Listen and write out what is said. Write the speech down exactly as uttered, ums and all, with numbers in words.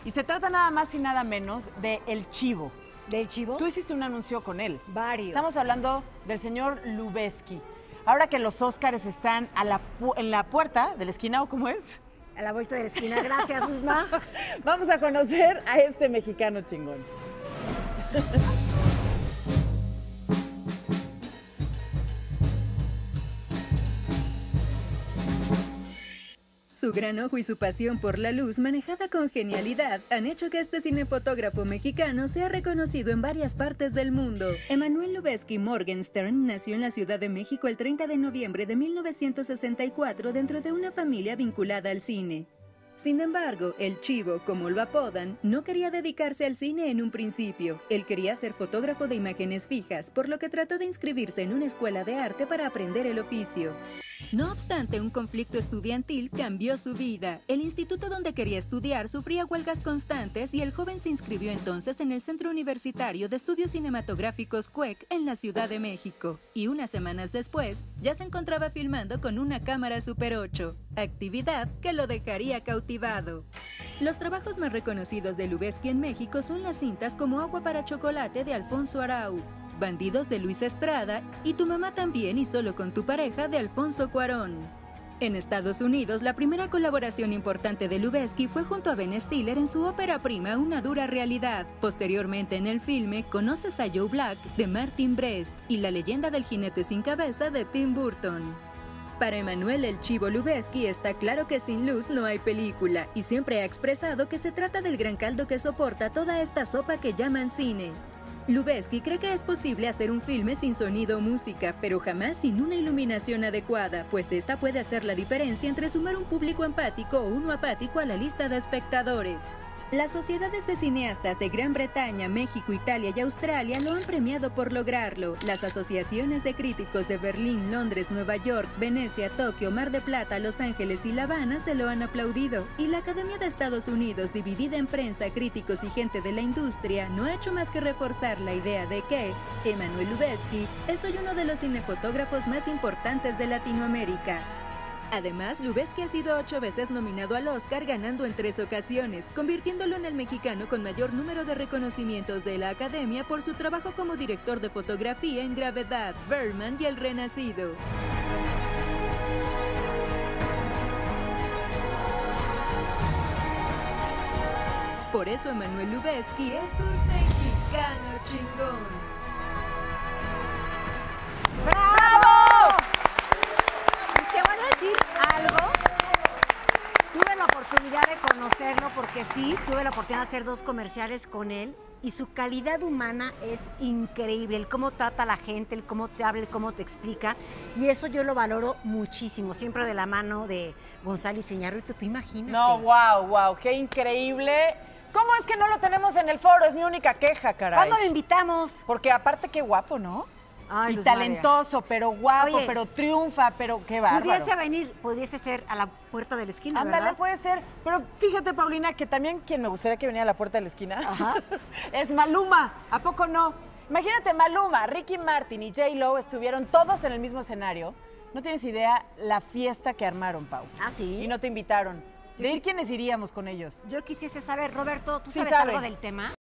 Y se trata nada más y nada menos de El Chivo. ¿Del Chivo? Tú hiciste un anuncio con él. Varios. Estamos hablando del señor Lubezki. Ahora que los Óscares están a la en la puerta de la esquina, ¿o cómo es? A la vuelta de la esquina. Gracias, Luzma. Vamos a conocer a este mexicano chingón. Su gran ojo y su pasión por la luz, manejada con genialidad, han hecho que este cinefotógrafo mexicano sea reconocido en varias partes del mundo. Emanuel Lubezki Morgenstern nació en la Ciudad de México el treinta de noviembre de mil novecientos sesenta y cuatro dentro de una familia vinculada al cine. Sin embargo, el Chivo, como lo apodan, no quería dedicarse al cine en un principio. Él quería ser fotógrafo de imágenes fijas, por lo que trató de inscribirse en una escuela de arte para aprender el oficio. No obstante, un conflicto estudiantil cambió su vida. El instituto donde quería estudiar sufría huelgas constantes y el joven se inscribió entonces en el Centro Universitario de Estudios Cinematográficos C U E C en la Ciudad de México. Y unas semanas después, ya se encontraba filmando con una cámara Super ocho, actividad que lo dejaría cautivado. Los trabajos más reconocidos de Lubezki en México son las cintas como Agua para Chocolate de Alfonso Arau, Bandidos de Luis Estrada y Tu mamá también y Solo con tu pareja de Alfonso Cuarón. En Estados Unidos, la primera colaboración importante de Lubezki fue junto a Ben Stiller en su ópera prima Una dura realidad. Posteriormente en el filme Conoces a Joe Black de Martin Brest y La leyenda del jinete sin cabeza de Tim Burton. Para Emanuel El Chivo Lubezki está claro que sin luz no hay película y siempre ha expresado que se trata del gran caldo que soporta toda esta sopa que llaman cine. Lubezki cree que es posible hacer un filme sin sonido o música, pero jamás sin una iluminación adecuada, pues esta puede hacer la diferencia entre sumar un público empático o uno apático a la lista de espectadores. Las sociedades de cineastas de Gran Bretaña, México, Italia y Australia lo han premiado por lograrlo. Las asociaciones de críticos de Berlín, Londres, Nueva York, Venecia, Tokio, Mar de Plata, Los Ángeles y La Habana se lo han aplaudido. Y la Academia de Estados Unidos, dividida en prensa, críticos y gente de la industria, no ha hecho más que reforzar la idea de que Emanuel Lubezki es hoy uno de los cinefotógrafos más importantes de Latinoamérica. Además, Lubezki ha sido ocho veces nominado al Oscar, ganando en tres ocasiones, convirtiéndolo en el mexicano con mayor número de reconocimientos de la Academia por su trabajo como director de fotografía en Gravedad, Berman y El Renacido. Por eso Emanuel Lubezki es un mexicano chingón. Algo, tuve la oportunidad de conocerlo porque sí, tuve la oportunidad de hacer dos comerciales con él y su calidad humana es increíble, el cómo trata a la gente, el cómo te habla, el cómo te explica y eso yo lo valoro muchísimo, siempre de la mano de González Iñárritu, ¿tú imaginas? No, wow, wow, qué increíble. ¿Cómo es que no lo tenemos en el foro? Es mi única queja, caray. ¿Cuándo lo invitamos? Porque aparte qué guapo, ¿no? Ay, y Luz talentoso, María. pero guapo, Oye, pero triunfa, pero qué bárbaro. Pudiese venir, pudiese ser a la puerta de la esquina, Ándale, ¿verdad? puede ser. Pero fíjate, Paulina, que también quien me gustaría que viniera a la puerta de la esquina Ajá. es Maluma. ¿A poco no? Imagínate, Maluma, Ricky Martin y J-Lo estuvieron todos en el mismo escenario. No tienes idea la fiesta que armaron, Pau. Ah, ¿sí? Y no te invitaron. ¿De ir quiénes iríamos con ellos? Yo quisiese saber, Roberto, ¿tú Sí sabes sabe. algo del tema?